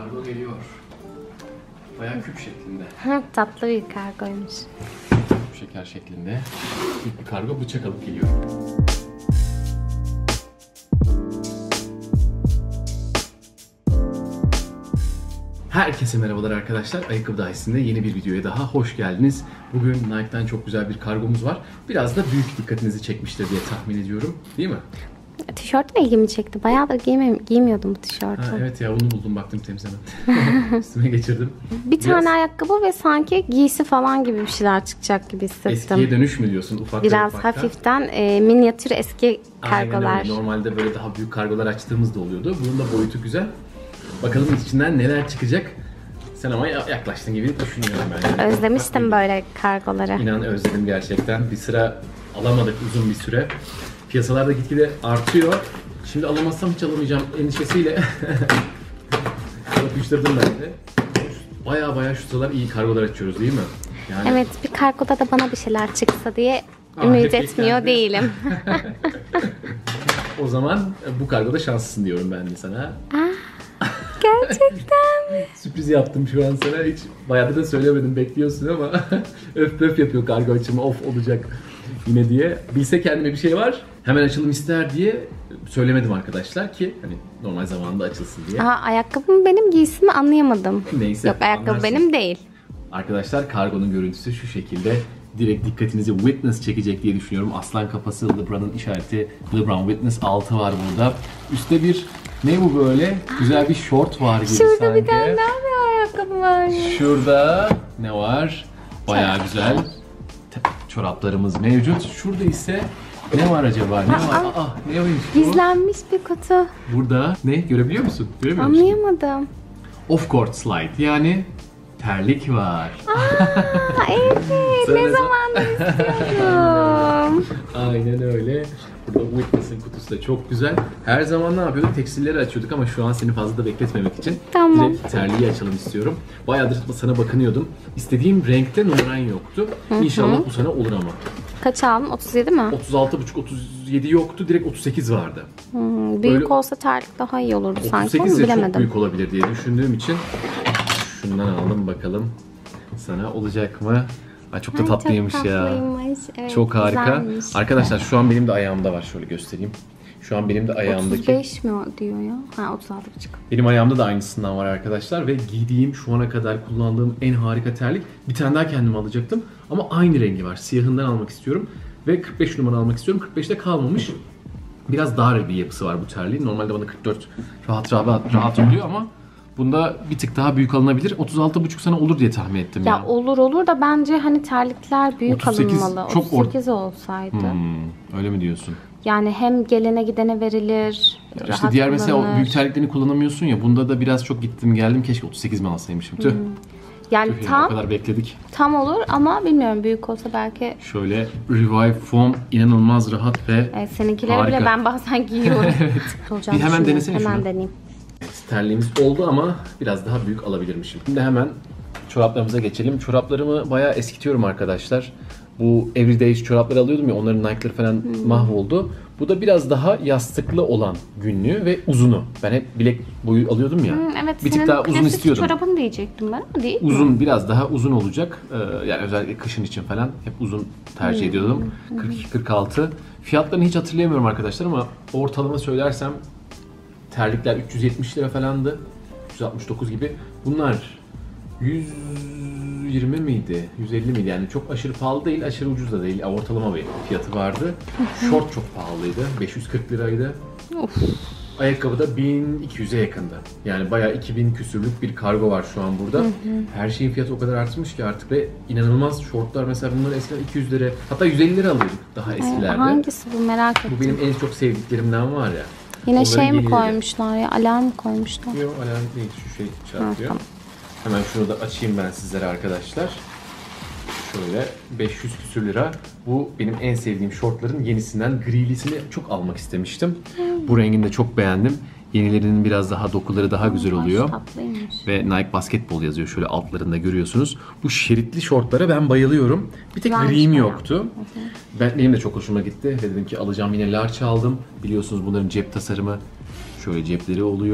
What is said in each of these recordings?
Kargo geliyor. Bayağı küp şeklinde. Tatlı bir kargoymuş. Şeker şeklinde. İlk bir kargo bıçak alıp geliyor. Herkese merhabalar arkadaşlar. Ayakkabı Dairesi'nde yeni bir videoya daha hoş geldiniz. Bugün Nike'dan çok güzel bir kargomuz var. Biraz da büyük dikkatinizi çekmiştir diye tahmin ediyorum. Değil mi? Tişört de ilgimi çekti. Bayağıdır giymiyordum bu tişörtü. Evet ya, bunu buldum, baktım temiz hemen. Üstüme geçirdim. Bir tane ayakkabı ve sanki giysi falan gibi bir şeyler çıkacak gibi hissettim. Eskiye dönüş mü diyorsun, ufak Biraz ufaktan? hafiften minyatür eski kargolar. Aynen öyle. Normalde böyle daha büyük kargolar açtığımız da oluyordu. Bunun da boyutu güzel. Bakalım içinden neler çıkacak. Sen ama yaklaştın gibi düşünüyorum ben. Yani Özlemiştim böyle kargoları. İnan özledim gerçekten. Bir sıra alamadık uzun bir süre. Piyasalarda gitgide artıyor. Şimdi alamazsam hiç alamayacağım endişesiyle yapıştırdım ben de. Baya şu sıralar iyi kargolar açıyoruz değil mi? Yani... Evet, bir kargoda da bana bir şeyler çıksa diye ümit etmiyor değilim. O zaman bu kargoda şanslısın diyorum ben de sana. Gerçekten mi? Sürpriz yaptım şu an sana. Hiç bayağıdır da söylemedim, bekliyorsun ama öf pöf yapıyor kargo açımı, of olacak yine diye. Bilse kendime bir şey var, hemen açılım ister diye söylemedim arkadaşlar ki hani normal zamanında açılsın diye. Ayakkabım benim, giysimi anlayamadım. Neyse. Yok, ayakkabı anlarsın. Benim değil. Arkadaşlar kargonun görüntüsü şu şekilde. Direkt dikkatinizi Witness çekecek diye düşünüyorum. Aslan kafası, LeBron'un işareti. LeBron Witness 6 var burada. Üstte bir ne bu böyle? Güzel bir şort var gibi Şurada sanki. bir tane daha bir ayakkabı var. Şurada ne var? Bayağı güzel. Çoraplarımız mevcut. Şurada ise ne var acaba? Ne var? Ne oymuş bu? Gizlenmiş bir kutu. Burada ne? Görebiliyor musun? Göremiyor musun? Anlayamadım. Off court slide. Yani terlik var. Evet. Ne zamandır istiyorum. Aynen öyle. Burada Witness'in kutusu da çok güzel. Her zaman ne yapıyorduk? Tekstilleri açıyorduk ama şu an seni fazla da bekletmemek için Tamam. direkt terliği açalım istiyorum. Bayağıdır sana bakınıyordum. İstediğim renkte numaran yoktu. İnşallah bu sene olur ama. Kaç aldın? 37 mi? 36,5-37 yoktu. Direkt 38 vardı. Büyük Böyle olsa terlik daha iyi olurdu sanki, 38 ama de çok bilemedim. büyük olabilir diye düşündüğüm için şundan aldım, bakalım sana olacak mı? Ay çok da tatlıymış çok ya. tatlıymış. Evet, Çok harika. güzelmiş. Arkadaşlar şu an benim de ayağımda var. Şöyle göstereyim. Şu an benim de ayağımdaki. 35 mi diyor ya? Ha, 36,5. Benim ayağımda da aynısından var arkadaşlar ve giydiğim, şu ana kadar kullandığım en harika terlik. Bir tane daha kendime alacaktım ama aynı rengi var. Siyahından almak istiyorum ve 45 numara almak istiyorum. 45'te kalmamış. Biraz dar bir yapısı var bu terliğin. Normalde bana 44 rahat oluyor ama bunda bir tık daha büyük alınabilir. 36,5 sana olur diye tahmin ettim Ya yani. olur da bence hani terlikler büyük 38 alınmalı. çok 38 olsaydı. Öyle mi diyorsun? Yani hem gelene gidene verilir. İşte rahat diğer mesela o kullanılır. büyük terliklerini kullanamıyorsun ya. Bunda da biraz çok gittim geldim. Keşke 38 mi alsaymışım. Tüh. Yani Tüh ya, o tam kadar bekledik. olur ama bilmiyorum, büyük olsa belki. Şöyle Revive Foam inanılmaz rahat ve Evet, seninkileri harika. bile ben bazen giyiyorum. Bir hemen denesene Hemen şunu. deneyeyim. Terliğimiz oldu ama biraz daha büyük alabilirmişim. Şimdi hemen çoraplarımıza geçelim. Çoraplarımı bayağı eskitiyorum arkadaşlar. Bu Everyday çorapları alıyordum ya, onların Nike'ları falan mahvoldu. Bu da biraz daha yastıklı olan günlüğü ve uzunu. Ben hep bilek boyu alıyordum ya. Evet, bir tık daha uzun klasik istiyordum. çorabını diyecektim ben ama değil mi? Uzun, biraz daha uzun olacak. Yani özellikle kışın için falan hep uzun tercih ediyordum. 42-46. Fiyatlarını hiç hatırlayamıyorum arkadaşlar ama ortalama söylersem terlikler 370 lira falandı. 369 gibi. Bunlar 120 miydi? 150 miydi? Yani çok aşırı pahalı değil, aşırı ucuz da değil. Ortalama bir fiyatı vardı. Şort çok pahalıydı. 540 liraydı. Of. Ayakkabı da 1200'e yakındı. Yani bayağı 2000 küsürlük bir kargo var şu an burada. Her şeyin fiyatı o kadar artmış ki artık ve inanılmaz şortlar, mesela bunları eskiden 200 lira hatta 150 lira alıyorduk daha eskilerde. Hangisi bu, merak ettim. Bu benim en çok sevdiklerimden var ya. Yine Onların şey mi yenileri. koymuşlar ya, alarm mı koymuşlar? Yok, alarm değil, şu şey çarpıyor. Tamam. Hemen şunu da açayım ben sizlere arkadaşlar. Şöyle 500 küsür lira. Bu benim en sevdiğim şortların yenisinden, grilisini çok almak istemiştim. Bu rengini de çok beğendim. Yenilerinin biraz daha dokuları daha güzel oluyor. Tatlıymış. Ve Nike Basketbol yazıyor, şöyle altlarında görüyorsunuz. Bu şeritli şortlara ben bayılıyorum. Bir tek Güzelmiş gri'm bayağı. yoktu. Benim de çok hoşuma gitti ve dedim ki alacağım, yine large aldım. Biliyorsunuz bunların cep tasarımı şöyle cepleri oluyor.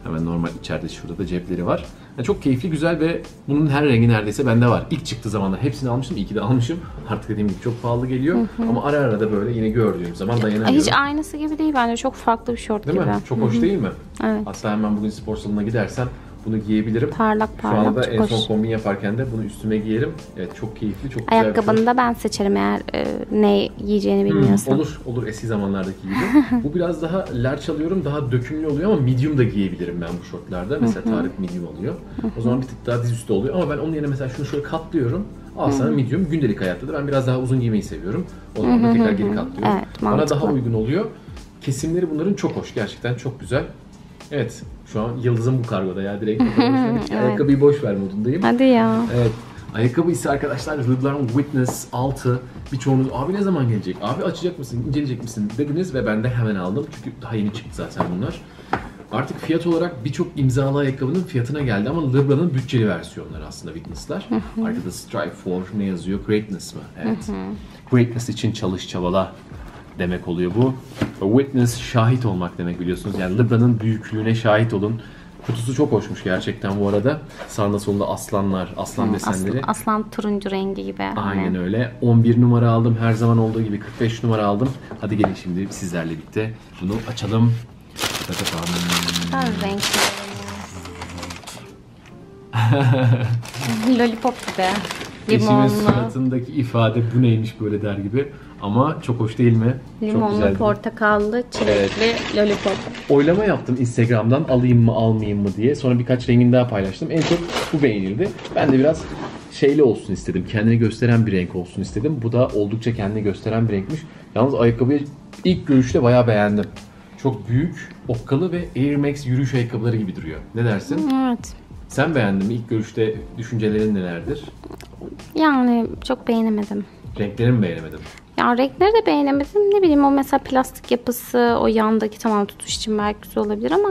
Hemen normal içeride şurada da cepleri var. Yani çok keyifli, güzel ve bunun her rengi neredeyse bende var. İlk çıktığı zamanlar hepsini almıştım. İyi ki de almışım. Artık dediğim gibi çok pahalı geliyor. Ama ara ara da böyle yine gördüğüm zaman dayanamıyorum. Hiç aynısı gibi değil bence. Çok farklı bir şort Değil gibi. mi? Çok hoş değil mi? Evet. Hatta hemen bugün spor salonuna gidersem bunu giyebilirim. Parlak Şu anda parlak, en çok son hoş. kombin yaparken de bunu üstüme giyerim. Evet, çok keyifli, çok güzel bir Ayakkabını da ben seçerim eğer ne giyeceğini bilmiyorsam. Olur eski zamanlardaki gibi. Bu biraz daha large alıyorum, daha dökümlü oluyor ama medium da giyebilirim ben bu şortlarda. Mesela Tarık medium alıyor. O zaman bir tık daha diz üstü oluyor ama ben onun yerine mesela şunu şöyle katlıyorum. Al sana medium, gündelik hayatta da ben biraz daha uzun giymeyi seviyorum. O zaman da tekrar geri katlıyorum. Evet, Bana mantıklı. daha uygun oluyor. Kesimleri bunların çok hoş, gerçekten çok güzel. Evet, şu an yıldızım bu kargoda ya, direkt. Evet. Ayakkabıyı boş ver modundayım. Hadi ya. Evet. Ayakkabı ise arkadaşlar Leblanc Witness 6. Birçoğunuz abi ne zaman gelecek? Abi açacak mısın? İnceleyecek misin? Dediniz ve ben de hemen aldım. Çünkü daha yeni çıktı zaten bunlar. Artık fiyat olarak birçok imzalı ayakkabının fiyatına geldi ama Leblanc'ın bütçeli versiyonları aslında Witness'lar. Arkada Strive for ne yazıyor? Greatness mı? Evet. Greatness için çalış, çabala demek oluyor bu. Witness şahit olmak demek, biliyorsunuz. Yani Leblanc'ın büyüklüğüne şahit olun. Kutusu çok hoşmuş gerçekten bu arada. Sağında solunda aslanlar, aslan desenleri. Aslan turuncu rengi gibi. Aynen öyle. 11 numara aldım. Her zaman olduğu gibi 45 numara aldım. Hadi gelin şimdi sizlerle birlikte bunu açalım. Her renkli. Lollipop gibi. Eşimin Limonlu. suratındaki ifade bu neymiş böyle der gibi. Ama çok hoş değil mi? Çok Limonlu, güzel. portakallı, çilekli lollipop. Oylama yaptım Instagram'dan alayım mı almayayım mı diye. Sonra birkaç rengini daha paylaştım. En çok bu beğenildi. Ben de biraz şeyli olsun istedim. Kendini gösteren bir renk olsun istedim. Bu da oldukça kendini gösteren bir renkmiş. Yalnız ayakkabıyı ilk görüşte bayağı beğendim. Çok büyük, okkalı ve Air Max yürüyüş ayakkabıları gibi duruyor. Ne dersin? Evet. Sen beğendin mi? İlk görüşte düşüncelerin nelerdir? Yani çok beğenemedim. Renklerini mi beğenemedin? Ya renkleri de beğenemedim. Ne bileyim, o mesela plastik yapısı, o yandaki tamam tutuş için belki güzel olabilir ama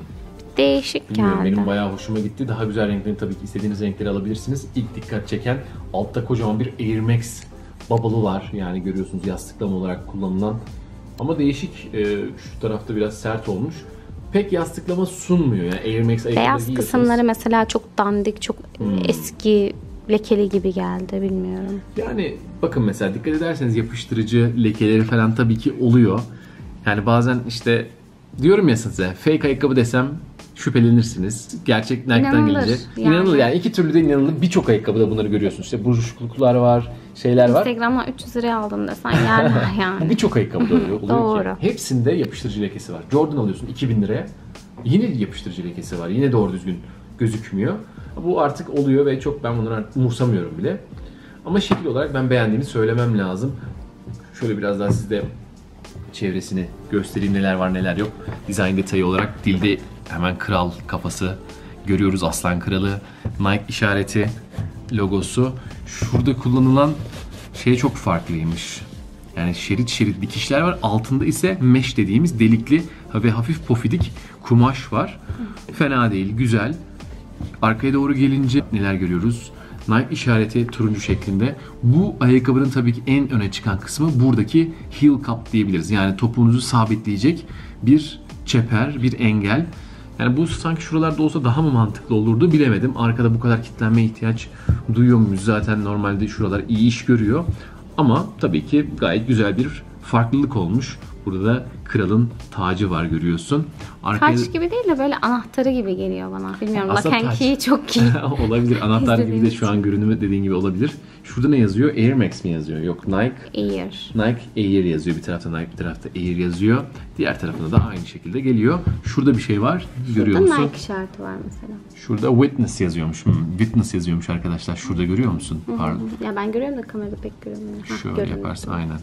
değişik Bilmiyorum, geldi. benim bayağı hoşuma gitti. Daha güzel renklerini tabii ki istediğiniz renkleri alabilirsiniz. İlk dikkat çeken altta kocaman bir Air Max bubble'ı var. Yani görüyorsunuz yastıklama olarak kullanılan. Ama değişik, şu tarafta biraz sert olmuş. Pek yastıklama sunmuyor. Yani Air Max ayakkabıları Beyaz giyiyorsanız- kısımları mesela çok dandik, çok eski, lekeli gibi geldi, bilmiyorum. Yani bakın mesela dikkat ederseniz yapıştırıcı lekeleri falan tabii ki oluyor. Yani bazen işte diyorum ya size, fake ayakkabı desem şüphelenirsiniz. Gerçek Nike'dan İnanılır gelince. yani. İnanılır yani, iki türlü de inanılır. Birçok ayakkabıda bunları görüyorsunuz. İşte buruşukluklar var, şeyler var. Instagram'dan 300 liraya aldım desen yerler yani. Birçok ayakkabıda oluyor Doğru. ki. Hepsinde yapıştırıcı lekesi var. Jordan alıyorsun 2000 liraya. Yine yapıştırıcı lekesi var. Yine doğru düzgün gözükmüyor. Bu artık oluyor ve çok ben bunları artık umursamıyorum bile. Ama şekil olarak ben beğendiğimi söylemem lazım. Şöyle biraz daha size çevresini göstereyim, neler var neler yok. Dizayn detayı olarak dilde hemen kral kafası görüyoruz, aslan kralı, Nike işareti, logosu. Şurada kullanılan şey çok farklıymış. Yani şerit şerit dikişler var. Altında ise mesh dediğimiz delikli ve hafif pofidik kumaş var. Fena değil, güzel. Arkaya doğru gelince neler görüyoruz? Nike işareti turuncu şeklinde. Bu ayakkabının tabii ki en öne çıkan kısmı buradaki heel cup diyebiliriz. Yani topuğunuzu sabitleyecek bir çeper, bir engel. Yani bu sanki şuralarda olsa daha mı mantıklı olurdu bilemedim. Arkada bu kadar kitlenmeye ihtiyaç duyuyor muyuz? Zaten normalde şuralar iyi iş görüyor. Ama tabii ki gayet güzel bir farklılık olmuş. Burada da kralın tacı var, görüyorsun. Arkaya... Taç gibi değil de böyle anahtarı gibi geliyor bana. Bilmiyorum. Aslında Lock and taç. Key çok iyi. Olabilir. Anahtar gibi de İzlediğimiz şu an görünümü dediğin gibi olabilir. Şurada ne yazıyor? Air Max mi yazıyor? Yok, Nike. Air. Nike Air yazıyor. Bir tarafta Nike, bir tarafta Air yazıyor. Diğer tarafında da aynı şekilde geliyor. Şurada bir şey var. Görüyor Burada musun? Nike işareti var mesela. Şurada Witness yazıyormuş. Witness yazıyormuş arkadaşlar. Şurada görüyor musun? Pardon. Ya ben görüyorum da kamerada pek göremiyorum. Hah, Şöyle görüyorum. yaparsan aynen.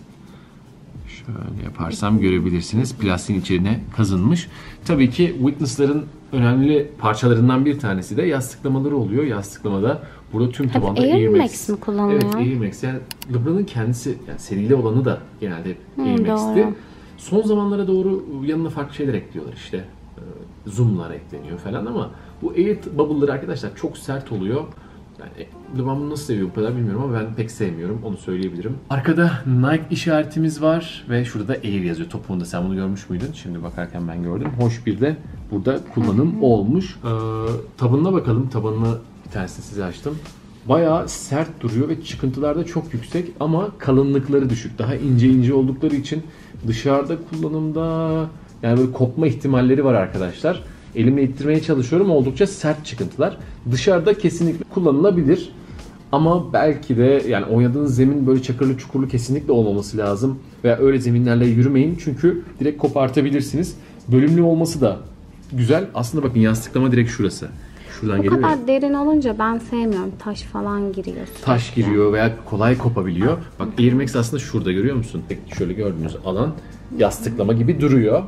Şöyle yaparsam görebilirsiniz. Plastiğin içine kazınmış. Tabii ki Witness'ların önemli parçalarından bir tanesi de yastıklamaları oluyor. Yastıklamada burada tüm tabanda Air Max mi kullanılıyor? Evet, Air Max. Yani Lebra'nın kendisi, yani serili olanı da genelde hep Air Max'ti. doğru. Son zamanlara doğru yanına farklı şeyler ekliyorlar işte. Zoom'lar ekleniyor falan ama bu Air Bubble'ları arkadaşlar çok sert oluyor. Yani ben bunu nasıl seviyorum bu kadar bilmiyorum ama ben pek sevmiyorum. Onu söyleyebilirim. Arkada Nike işaretimiz var ve şurada da Air yazıyor topuğunda. Sen bunu görmüş müydün? Şimdi bakarken ben gördüm. Hoş bir de burada kullanım olmuş. Tabanına bakalım. Tabanını bir tanesini size açtım. Bayağı sert duruyor ve çıkıntılar da çok yüksek ama kalınlıkları düşük. Daha ince oldukları için dışarıda kullanımda yani böyle kopma ihtimalleri var arkadaşlar. Elimle ittirmeye çalışıyorum. Oldukça sert çıkıntılar. Dışarıda kesinlikle kullanılabilir. Ama belki de yani oynadığınız zemin böyle çakırlı çukurlu kesinlikle olmaması lazım. Veya öyle zeminlerle yürümeyin. Çünkü direkt kopartabilirsiniz. Bölümlü olması da güzel. Aslında bakın yastıklama direkt şurası. Şuradan Bu geliyor kadar ya. derin olunca ben sevmiyorum. Taş falan giriyor. Taş giriyor veya kolay kopabiliyor. Bak Air Max aslında şurada görüyor musun? Şöyle gördüğünüz alan yastıklama gibi duruyor.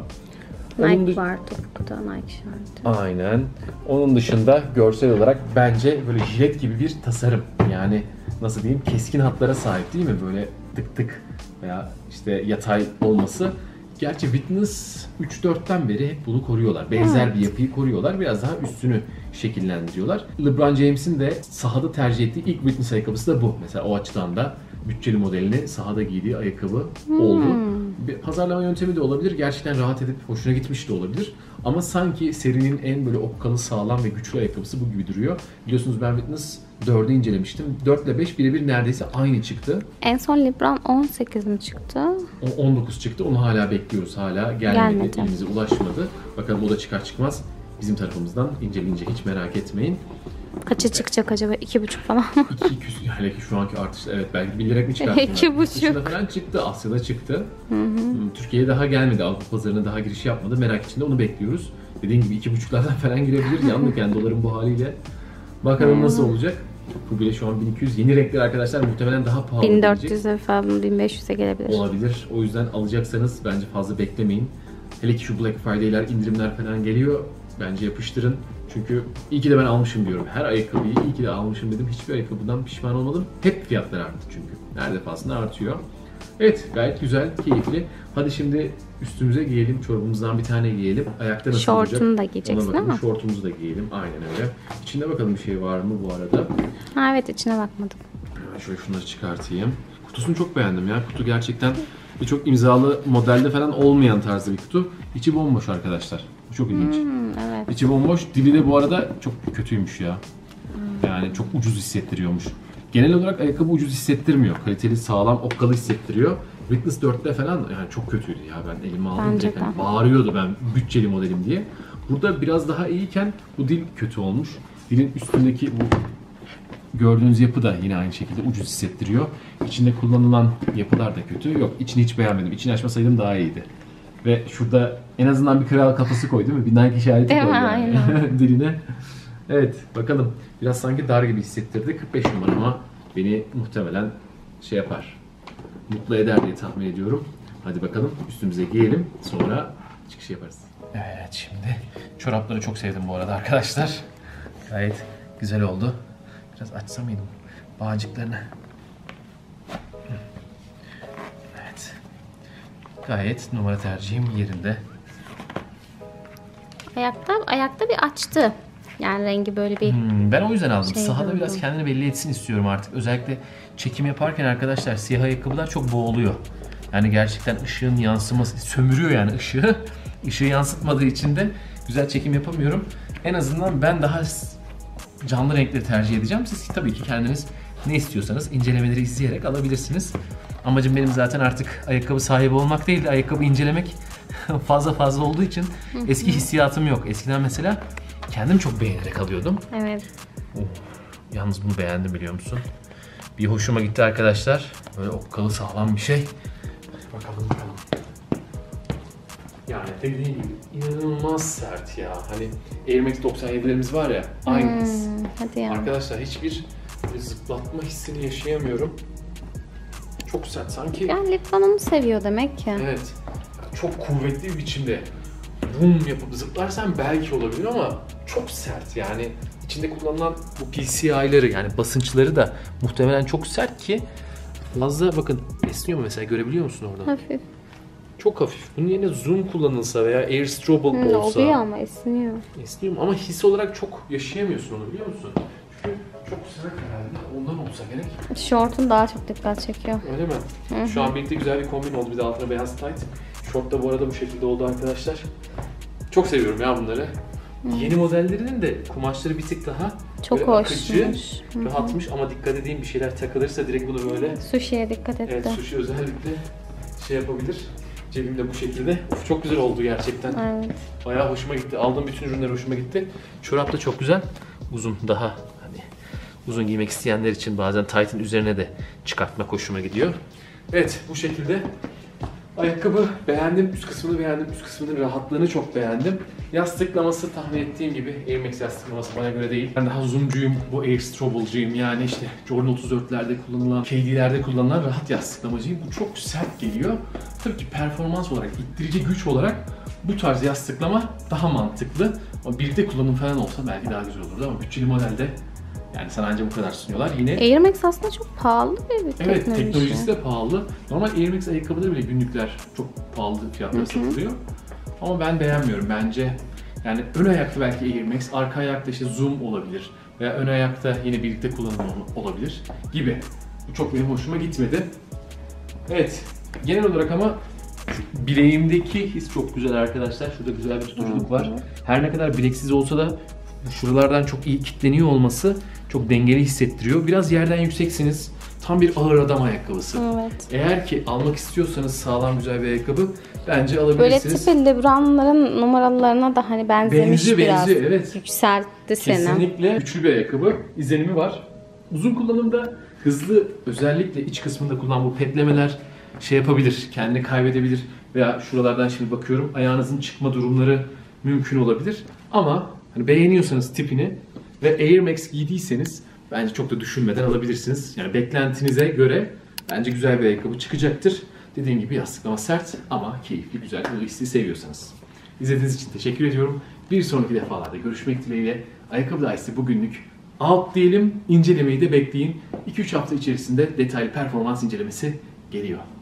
Nike var topukta, Nike işareti. Aynen. Onun dışında görsel olarak bence böyle jilet gibi bir tasarım. Yani nasıl diyeyim keskin hatlara sahip değil mi? Böyle tık tık veya işte yatay olması. Gerçi Witness 3-4'ten beri hep bunu koruyorlar. Benzer bir yapıyı koruyorlar. Biraz daha üstünü şekillendiriyorlar. LeBron James'in de sahada tercih ettiği ilk Witness ayakkabısı da bu. Mesela o açıdan da bütçeli modelini sahada giydiği ayakkabı oldu. Bir pazarlama yöntemi de olabilir. Gerçekten rahat edip hoşuna gitmiş de olabilir. Ama sanki serinin en böyle okkalı, sağlam ve güçlü ayakkabısı bu gibi duruyor. Biliyorsunuz ben Witness 4'ü incelemiştim. 4 ile 5 birebir neredeyse aynı çıktı. En son LeBron 18 mi çıktı? O 19 çıktı. Onu hala bekliyoruz. Hala gelmedi. Elimize ulaşmadı. Bakalım o da çıkar çıkmaz bizim tarafımızdan inceleyince hiç merak etmeyin. Kaça çıkacak acaba? 2,5 falan. 2 hele ki şu anki artışta evet belki 1 lira mı çıkarttılar? 2,5. Dışında falan çıktı. Asya'da çıktı. Türkiye'ye daha gelmedi. Avrupa pazarına daha giriş yapmadı. Merak içinde onu bekliyoruz. Dediğim gibi 2,5'lardan falan girebilir. Yandık yani doların bu haliyle. Bakalım nasıl olacak. Bu bile şu an 1200. Yeni renkler arkadaşlar muhtemelen daha pahalı 1400'e falan 1500'e gelebilir. olabilir. O yüzden alacaksanız bence fazla beklemeyin. Hele ki şu Black Friday'ler, indirimler falan geliyor. Bence yapıştırın. Çünkü iyi ki de ben almışım diyorum. Her ayakkabıyı iyi ki de almışım dedim. Hiçbir ayakkabıdan pişman olmadım. Hep fiyatlar arttı çünkü. Her defasında artıyor. Evet gayet güzel, keyifli. Hadi şimdi üstümüze giyelim. Çorabımızdan bir tane giyelim. Ayakta nasıl olacak? Şortunu da giyeceksin değil mi? Şortumuzu da giyelim. Aynen öyle. İçinde bakalım bir şey var mı bu arada? Ha evet içine bakmadım. Hemen şöyle şunları çıkartayım. Kutusunu çok beğendim ya. Kutu gerçekten birçok imzalı modelde falan olmayan tarzda bir kutu. İçi bomboş arkadaşlar. Bu çok ilginç. Evet. İçi bomboş. Dili de bu arada çok kötüymüş ya. Yani çok ucuz hissettiriyormuş. Genel olarak ayakkabı ucuz hissettirmiyor. Kaliteli, sağlam, okkalı hissettiriyor. Witness 4'te falan yani çok kötüydü ya. Ben elime aldım Bence direkt de. hani bağırıyordu ben bütçeli modelim diye. Burada biraz daha iyiyken bu dil kötü olmuş. Dilin üstündeki bu gördüğünüz yapı da yine aynı şekilde ucuz hissettiriyor. İçinde kullanılan yapılar da kötü. Yok içini hiç beğenmedim. İçini açmasaydım daha iyiydi. Ve şurada en azından bir kral kafası koy değil mi? Bir Nike işareti Değil koy mi? yani diline. Evet bakalım. Biraz sanki dar gibi hissettirdi. 45 numara ama beni muhtemelen şey yapar. Mutlu eder diye tahmin ediyorum. Hadi bakalım üstümüze giyelim. Sonra çıkış yaparız. Evet şimdi çorapları çok sevdim bu arada arkadaşlar. Gayet güzel oldu. Biraz açsam mıydım bağcıklarını? Evet. Gayet numara tercihim yerinde. Ayakta bir açtı. Yani rengi böyle bir Ben o yüzden aldım. Şey Sahada gördüm. biraz kendini belli etsin istiyorum artık. Özellikle çekim yaparken arkadaşlar siyah ayakkabılar çok boğuluyor. Yani gerçekten ışığın yansıması sömürüyor yani ışığı. Işığı yansıtmadığı için de güzel çekim yapamıyorum. En azından ben daha canlı renkleri tercih edeceğim. Siz tabii ki kendiniz ne istiyorsanız incelemeleri izleyerek alabilirsiniz. Amacım benim zaten artık ayakkabı sahibi olmak değil de ayakkabı incelemek fazla olduğu için eski hissiyatım yok. Eskiden mesela kendim çok beğenerek alıyordum. evet. Yalnız bunu beğendim biliyor musun? Bir hoşuma gitti arkadaşlar. Böyle okkalı sağlam bir şey. Bakalım. Yani dediğim gibi inanılmaz sert ya. Hani Air Max 97'lerimiz var ya. Aynı his. Hadi ya. Arkadaşlar hiçbir böyle zıplatma hissini yaşayamıyorum. Çok sert sanki. Yani LeBron onu seviyor demek ki. Evet. Çok kuvvetli bir biçimde boom yapıp zıplarsan belki olabilir ama çok sert yani. İçinde kullanılan bu PCI'ları yani basınçları da muhtemelen çok sert ki fazla bakın esniyor mu mesela görebiliyor musun orada? Hafif. Çok hafif. Bunun yerine zoom kullanılsa veya air strobel olsa Oluyor ama esniyor. esniyor mu? Ama his olarak çok yaşayamıyorsun onu biliyor musun? Çünkü çok sıcak herhalde. Ondan olsa gerek. Şortun daha çok dikkat çekiyor. Öyle mi? Hı-hı. Şu an birlikte güzel bir kombin oldu. Bir de altına beyaz tight. Şort da bu arada bu şekilde oldu arkadaşlar. Çok seviyorum ya bunları. Yeni modellerinin de kumaşları bir tık daha çok akıcı, hoşmuş. rahatmış ama dikkat edeyim bir şeyler takılırsa direkt bunu böyle... Sushi'ye dikkat etti. Evet, sushi özellikle şey yapabilir. Cebimde bu şekilde. Of, çok güzel oldu gerçekten. Evet. Bayağı hoşuma gitti. Aldığım bütün ürünler hoşuma gitti. Çorap da çok güzel. Uzun, daha hani uzun giymek isteyenler için bazen tight'in üzerine de çıkartmak hoşuma gidiyor. Evet, bu şekilde. Ayakkabı beğendim, üst kısmını beğendim, üst kısmının rahatlığını çok beğendim. Yastıklaması tahmin ettiğim gibi Air Max yastıklaması bana göre değil. Ben daha zoomcuyum, bu Air Strobal'cıyım. Yani işte Jordan 34'lerde kullanılan, KD'lerde kullanılan rahat yastıklamacıyım. Bu çok sert geliyor. Tabii ki performans olarak, ittirici güç olarak bu tarz yastıklama daha mantıklı. Ama birlikte kullanım falan olsa belki daha güzel olurdu ama bütçeli modelde yani sana ancak bu kadar sunuyorlar. Yine Air Max aslında çok pahalı bir teknoloji. evet, teknolojisi de pahalı. Normal Air Max ayakkabıları bile günlükler çok pahalı fiyatlara satılıyor. Ama ben beğenmiyorum bence. Yani ön ayakta belki Air Max, arka ayakta işte Zoom olabilir. Veya ön ayakta yine birlikte kullanım olabilir gibi. Bu çok benim hoşuma gitmedi. Evet, genel olarak ama bileğimdeki his çok güzel arkadaşlar. Şurada güzel bir tutuculuk var. Her ne kadar bileksiz olsa da şuralardan çok iyi kilitleniyor olması çok dengeli hissettiriyor. Biraz yerden yükseksiniz. Tam bir ağır adam ayakkabısı. Evet. Eğer ki almak istiyorsanız sağlam güzel bir ayakkabı bence Böyle alabilirsiniz. tipi LeBron'ların numaralarına da hani benzemiş biraz. Benziyor, evet. Yükseltti seni. Kesinlikle güçlü bir ayakkabı. İzlenimi var. Uzun kullanımda hızlı, özellikle iç kısmında kullanılan bu petlemeler şey yapabilir, kendini kaybedebilir veya şuralardan şimdi bakıyorum ayağınızın çıkma durumları mümkün olabilir. Ama hani beğeniyorsanız tipini ve Air Max giydiyseniz bence çok da düşünmeden alabilirsiniz. Yani beklentinize göre bence güzel bir ayakkabı çıkacaktır. Dediğim gibi yastıklama sert ama keyifli, güzel, bu hissi seviyorsanız. İzlediğiniz için teşekkür ediyorum. Bir sonraki defalarda görüşmek dileğiyle. Ayakkabı Dicey bugünlük out diyelim. İncelemeyi de bekleyin. 2-3 hafta içerisinde detaylı performans incelemesi geliyor.